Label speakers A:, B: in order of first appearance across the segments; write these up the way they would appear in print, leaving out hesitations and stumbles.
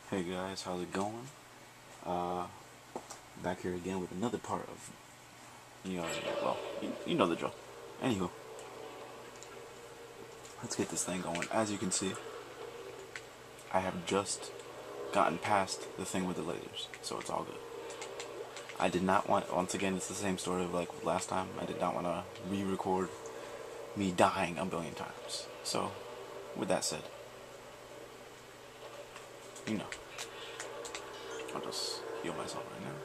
A: Hey guys, how's it going? Uh, Back here again with another part of, you know the drill. Anywho, let's get this thing going. As you can see, I have just gotten past the thing with the lasers, so it's all good. I did not want, once again, it's the same story of like last time. I did not want to re-record me dying a billion times. So, with that said, you know, I'll just heal myself right now.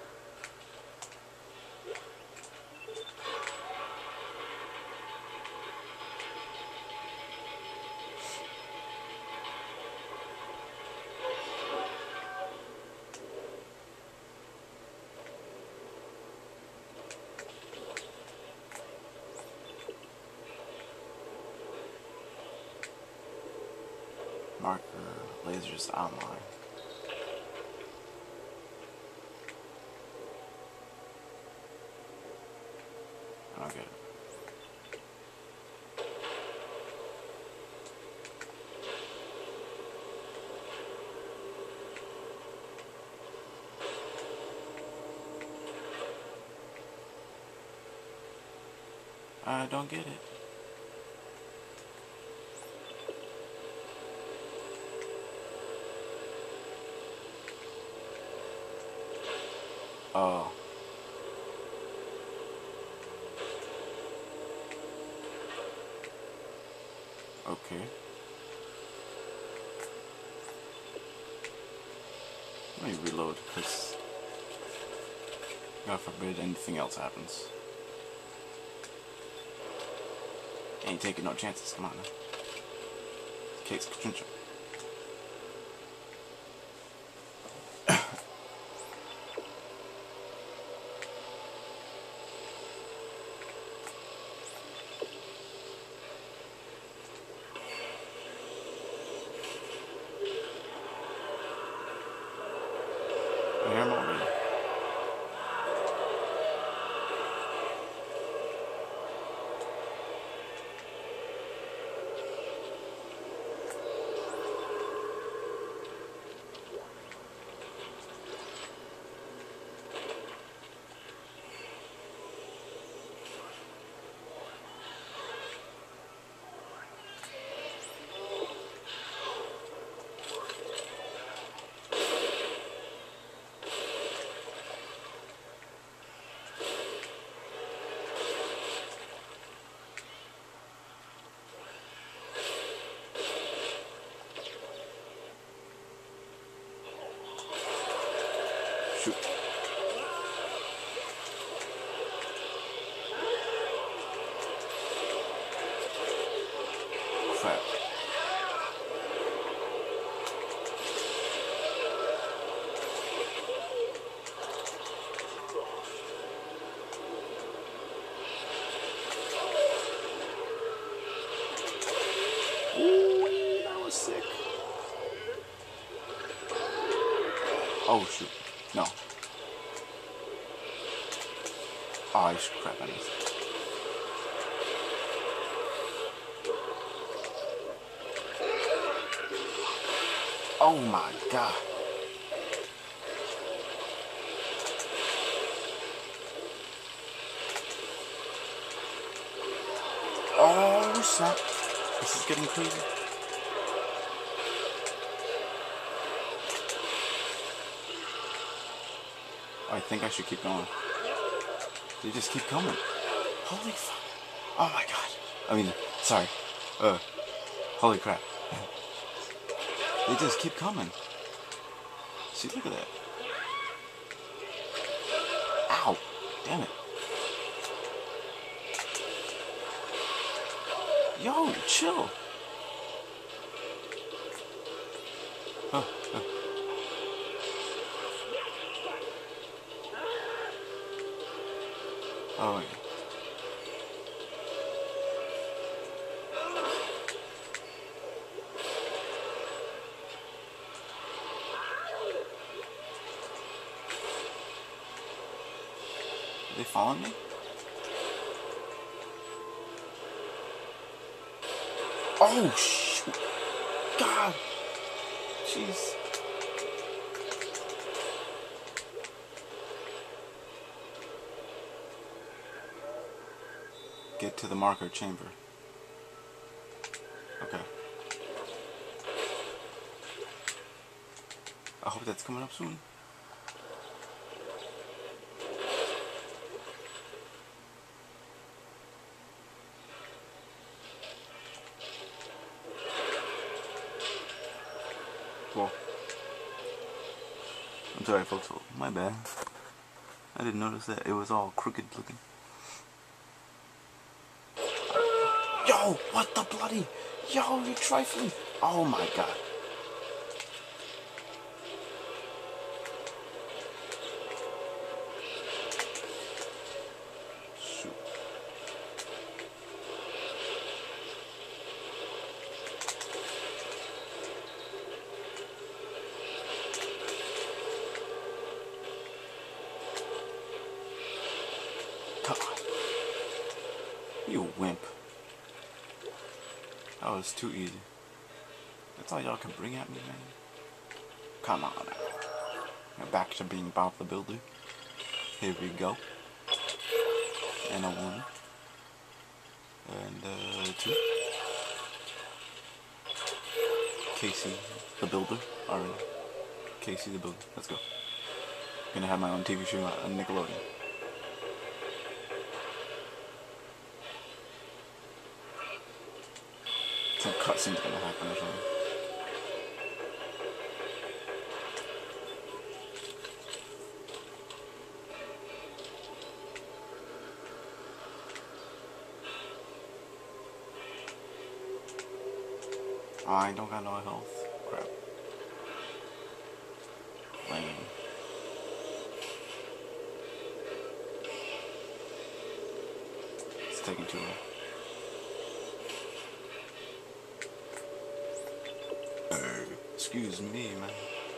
A: Marker, lasers online. I don't get it. I don't get it. Oh. Okay. Let me reload, because God forbid anything else happens. Ain't taking no chances, come on now. Case potential. I hear him already. Shoot. Crap. Ooh, that was sick. Oh shoot. No. Oh, crap, I missed. Oh my god. Oh snap. This is getting crazy. Oh, I think I should keep going. They just keep coming. Holy fuck. Oh my god. I mean, sorry. Holy crap. They just keep coming. See, look at that. Ow. Damn it. Yo, chill. Oh, yeah. Are they following me? Oh, shoot. God. Jeez. get to the marker chamber. Okay. I hope that's coming up soon. Well, I'm sorry folks, my bad. I didn't notice that it was all crooked looking. Yo, what the bloody? Yo, you're trifling. Oh my god. Shoot. God. You wimp. That was too easy. That's all y'all can bring at me, man. Come on. Now back to being Bob the Builder. Here we go. And a 1. And 2. Casey the Builder. Already. Casey the Builder. Let's go. Gonna have my own TV show on Nickelodeon. Some cutscene's gonna happen or something. I don't got no health. Crap. Lame. It's taking too long. Excuse me, man.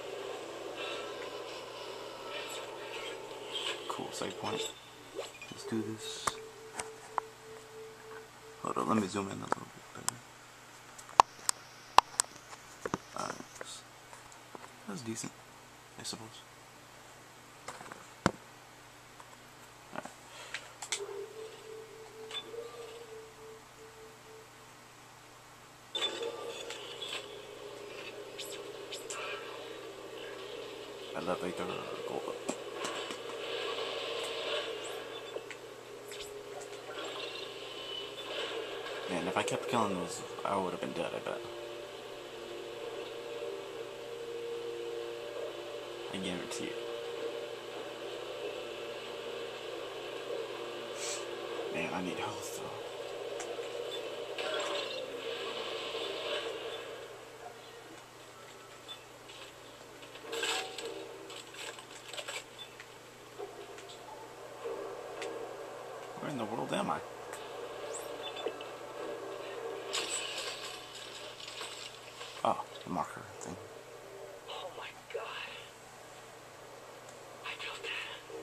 A: Cool, save point. Let's do this. Hold on, let me zoom in a little bit better. That's decent, I suppose. Alright. Elevator, go up. Man, if I kept killing those, I would have been dead, I bet. I guarantee it. Man, I need health though. Where in the world am I? Oh, the marker thing.
B: Oh my god. I felt that.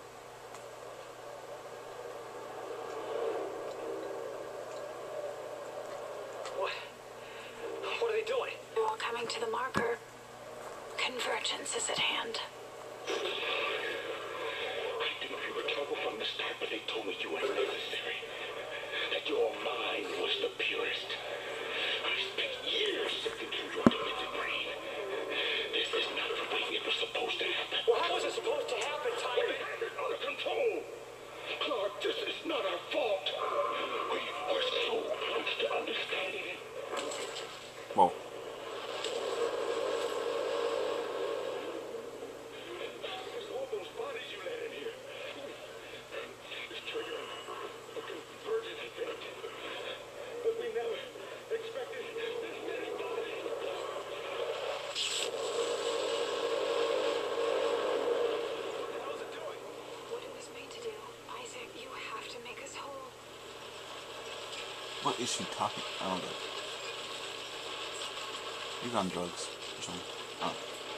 B: What are they doing?
C: We're all coming to the marker. Convergence is at hand.
B: I didn't know you were trouble from the start, but they told me you were necessary. That your mind was the purest. I spent years sifting through your demented brain. This is not the way it was supposed to happen. Well, how was it supposed to happen, Timon? We had it under control. Clark, this is not our fault. We are so close to understanding it.
A: Whoa.
B: There's all those bodies you let in here. It's triggering a convergent event. But we never expected this many bodies. How's it doing?
C: What it was made to do. Isaac, you have to make us whole.
A: What is she talking? I don't know. He's on drugs or something. Oh.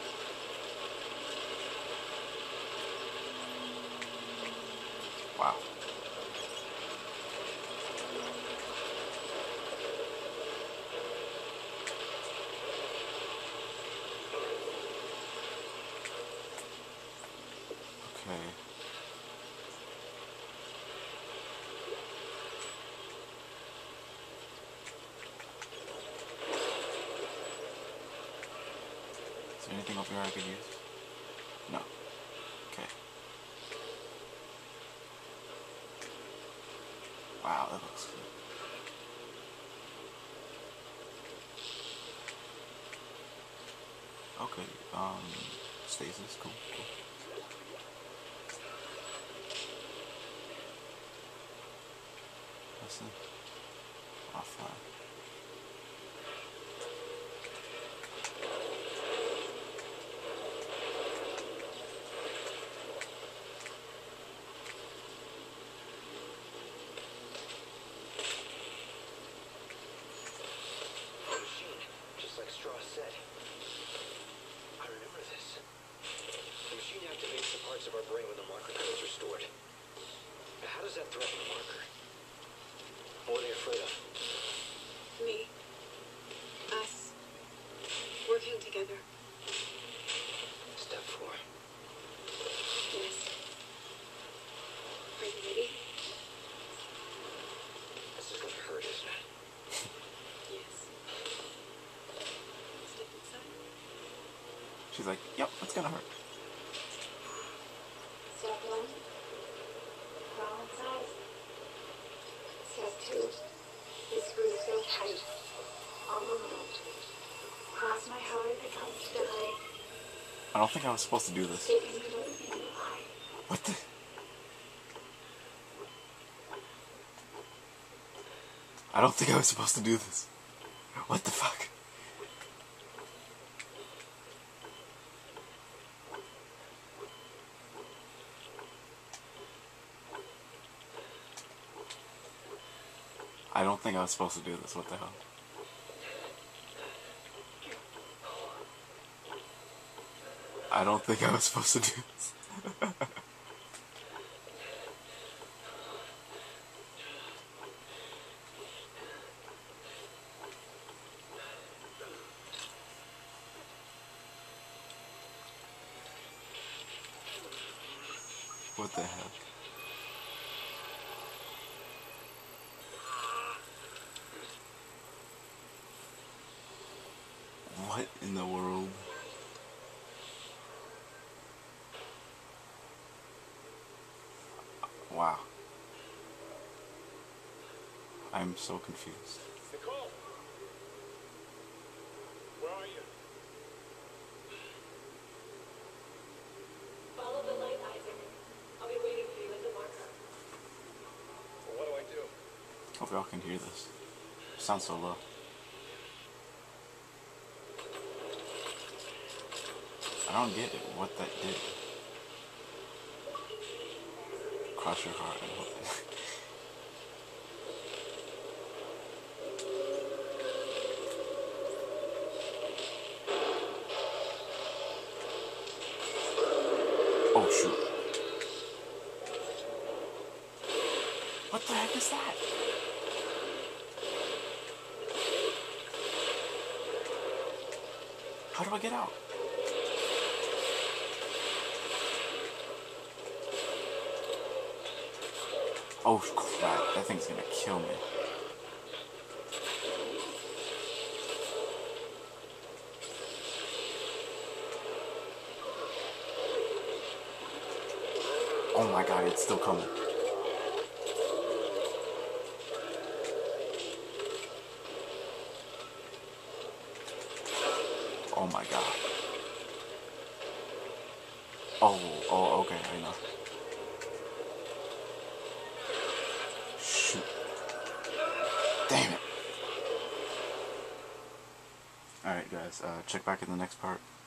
A: Wow. Okay. there anything over here I could use? No. Okay. Wow, that looks good. Okay, stasis, cool. What's this? Offline.
B: Machine, just like Straw said. I remember this. The machine activates the parts of our brain when the marker codes are stored. Now, how does that threaten the marker? What are they afraid of?
C: Me. Us. Working together.
B: Step 4.
C: Yes. Are you ready?
B: This is gonna hurt, isn't it?
C: Yes. Step inside.
A: She's like, yep, it's gonna hurt.
C: Step 1. Crawl inside. Step 2. The screws so tight. All removed. Cross my heart if it comes to die.
A: I don't think I was supposed to do this.
C: Taking me to the end.
A: What the? I don't think I was supposed to do this. What the fuck? I don't think I was supposed to do this. What the hell? I don't think I was supposed to do this. What the hell? What in the world? Wow. I'm so confused.
B: Nicole! Where are you?
C: Follow the light, Isaac. I'll be waiting for you at the marker.
B: Well, what do I do?
A: Hope y'all can hear this. Sounds so low. I don't get it. What that did. Cross your heart and hope. Oh shoot. What the heck is that? How do I get out? Oh crap, that thing's gonna kill me. Oh my god, it's still coming. Oh my god. Oh, okay, I know. Shoot. Damn it. Alright guys, check back in the next part.